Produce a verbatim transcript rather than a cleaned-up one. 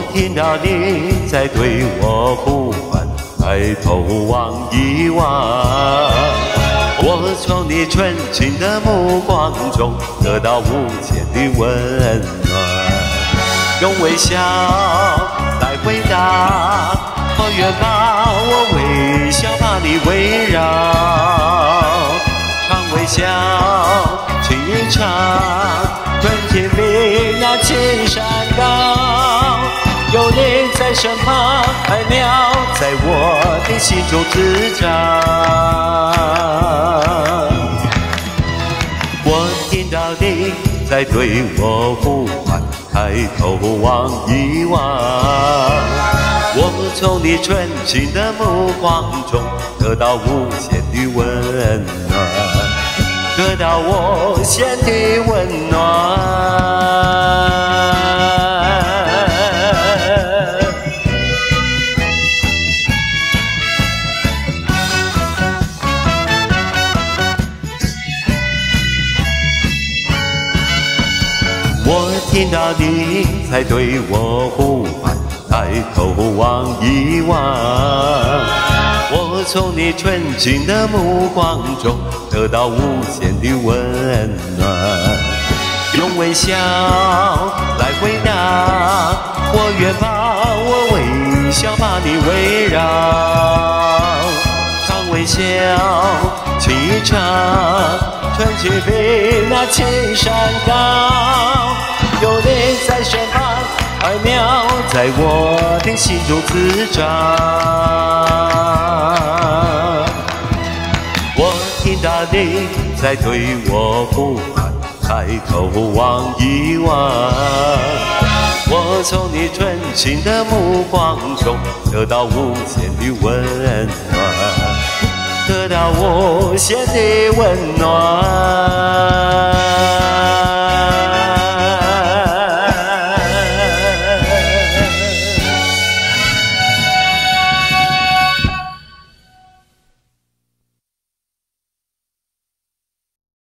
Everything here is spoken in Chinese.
听到你在对我呼唤，抬头望一望，我从你纯净的目光中得到无限的温暖，用微笑来回答，我愿把我微笑把你围绕，常微笑情一场，纯净比那青山高，有你在身旁，爱妙在我的心中滋长。我听到你在对我呼唤，抬头望一望，我从你纯净的目光中得到无限的温暖，得到无限的温暖。我听到你在对我呼唤，抬头望一望，我从你纯净的目光中得到无限的温暖，用微笑来回答，我愿把我微笑把你围绕，常微笑情一场，纯净比那青山高，有你在身旁，爱妙在我的心中滋长。我听到你在对我呼喊，抬头望一望，我从你纯净的目光中得到无限的温暖，得到无限的温暖。